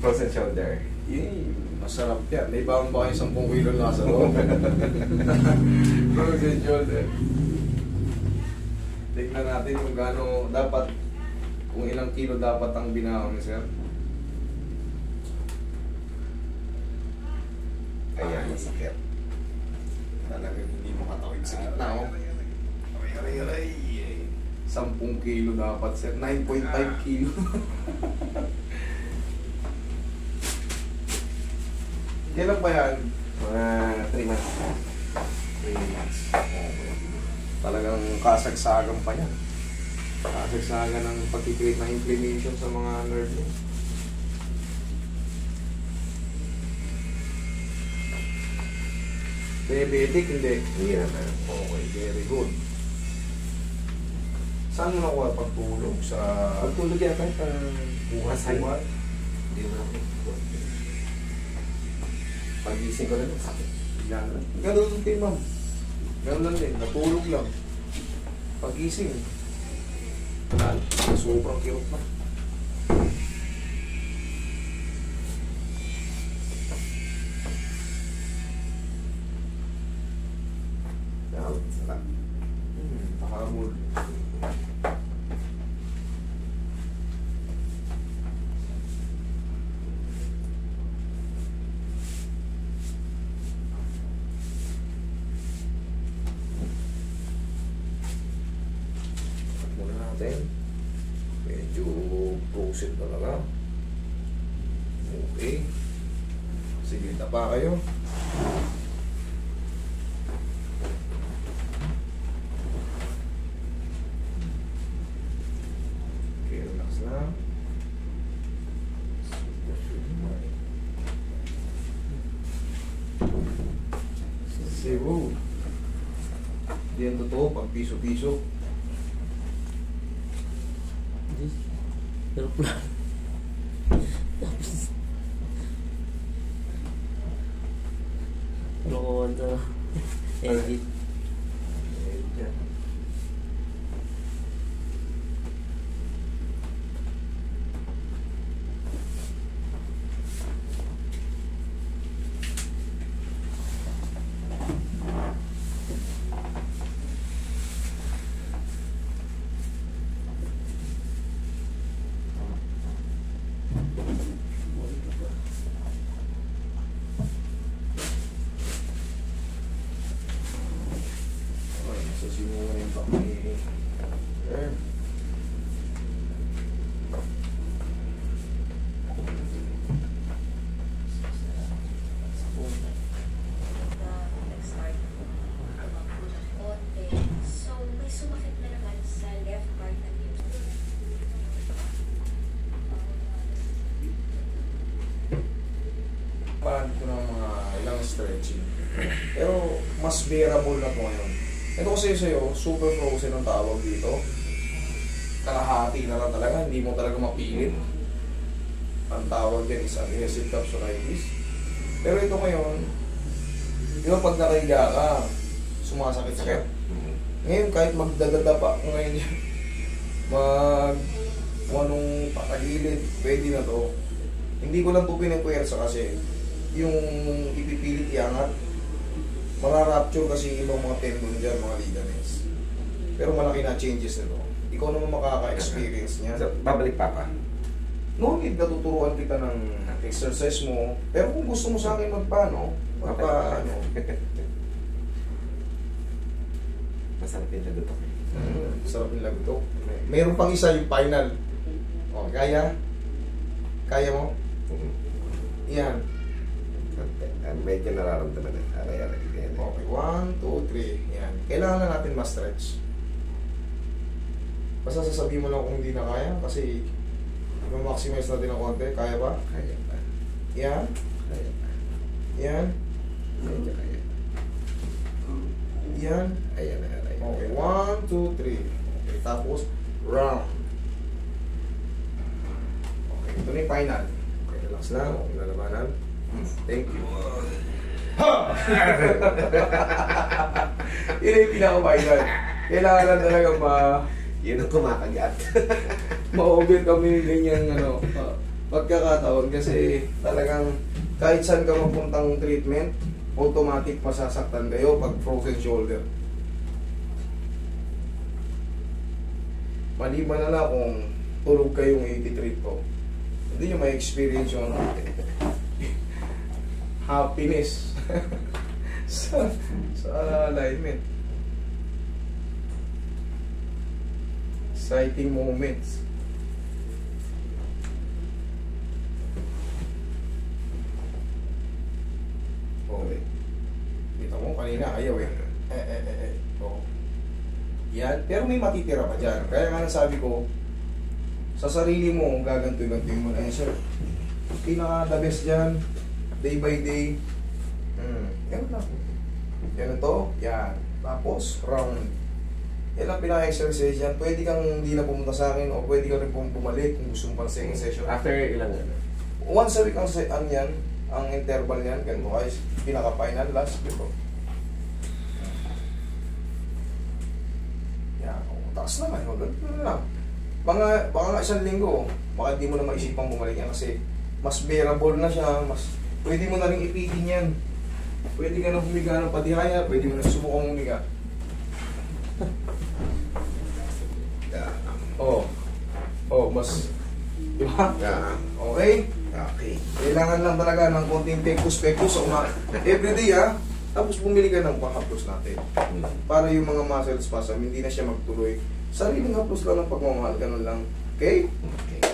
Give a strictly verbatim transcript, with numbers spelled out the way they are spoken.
Frozen shoulder. Yun, masarap yan. May baon ba kayo sampung kilo na sa loob? Frozen shoulder. Tignan natin kung gaano dapat, kung ilang kilo dapat ang binaon ni sir. Ayan, masakit. Talagang hindi mo katawid sa gitna, oh. Aray, aray, aray. Sampung kilo dapat, sir. nine point five kilo. Kailan ba yan? Mga three months. three months. Okay. Talagang kasagsagan pa yan. Kasagsagan ng pag-create ng inflammation sa mga nerve niya. Diabetic, hindi. Hindi naman. Okay, very good. Saan mo nakuha pagtulog? Sa Pagtulog yan, kahit ang bukas buhat-buhat? Hindi mo ako. Pag-gising ko lang, sakit. Yan lang. Ganun lang din, ma'am. Ganun lang din. Natulog lang. Pag-gising. Wala. Sobrang kirot na. Yan, sarap. Hmm, pahabol. Muna natin. Medyo frozen talaga. Okay. Sige, tapa kayo. Okay, relax lang. Zero. Hindi yan totoo pag piso-piso. Pero plan. Tapos ano ko wanda edit. Ayan. Sasimulan yung paki. There. nag-start tumakbo ng konti. So, may sumakit na naman sa left part ng hip. Parang ko ng mga ilang stretching. Pero mas bearable na po ngayon. Ito kasi sa'yo, super frozen ang tawag dito. Kalahati na lang talaga, hindi mo talaga mapilit. Ang tawag yan is adhesive capsulitis. Pero ito ngayon, di ba pag nakahiga ka, sumasakit-sakit. Ngayon kahit magdagada pa, ngayon yan, mag kung anong patagilid, pwede na to. Hindi ko lang po pinagpuwersa kasi yung ipipilit iangat, mararapture kasi yung ibang mga tendon dyan, mga ligaments. Pero malaki na changes nito. Ikaw naman makaka-experience niya. So, babalik pa ka? No need na tuturuan kita ng exercise mo. Pero kung gusto mo sa akin magpaano, magpa, ano. Masarap yung lagot ako. Hmm, sarap yung lagot. Meron pang isa yung final. O, kaya? Kaya mo? Yan. Medyo nararamdaman na. Aray-aray. Okay, one, two, three. Yan. Kailangan na natin ma-stretch. Basta sasabihin mo lang kung hindi na kaya kasi ma-maximize natin ang konti. Kaya ba? Kaya pa. Yan. Kaya pa. Yan. Medyo kaya. Yan. Ayan na, aray. Okay, one, two, three. Okay, tapos round. Okay, ito na yung final. Okay, relax lang. Okay, lalabanan. Thank you. Ha! Yun yung pinaka-final. Kailangan lang talaga ma... Yun ang kumakagat. ma-over kami yung ganyan, ano. Uh, Pagkakataon kasi talagang kahit saan ka mapuntang treatment, automatic masasaktan kayo pag frozen shoulder. Maliban na lang kung tulog kayong eighty-three to. Hindi nyo may experience yung happiness sa, sa alignment. Exciting moments. Okay. Kita mo kanina ayaw eh. Eh eh eh eh. Oh. Yan, pero may matitira pa dyan. Kaya nga nasabi ko, sa sarili mo, gagantoy-gantoy mo na yun, sir. Pinaka the best dyan, day by day. Hmm, yan lang. Yan ito, yan. Tapos, round. Yan ang pinaka-exercise yan. Pwede kang hindi na pumunta sa akin o pwede ka rin pong bumalik kung gusto mo pang second session. After ilang ano? Once a week ang, se- ang yan, ang interval yan, ganito guys. Pinaka-final last, dito. Yan, o, taas na ngayon, ganito na lang. Mga, baka nga isang linggo, baka di mo na maisipang bumalik yan kasi mas bearable na siya, mas pwede mo na rin ipitin yan. Pwede ka na humiga ng patihaya, pwede mo na subukang humiga. Yeah. Oo. Oh. Oh, mas, di ba? Yeah. Okay? Okay. Kailangan lang talaga ng konting pectus-pectus sa uma. Everyday ha, tapos bumili ka ng pang-haplos natin. Para yung mga muscle spasm, hindi na siya magtuloy. Sariling haplos lang ng pagmamahal, ganun lang. Okay? Okay.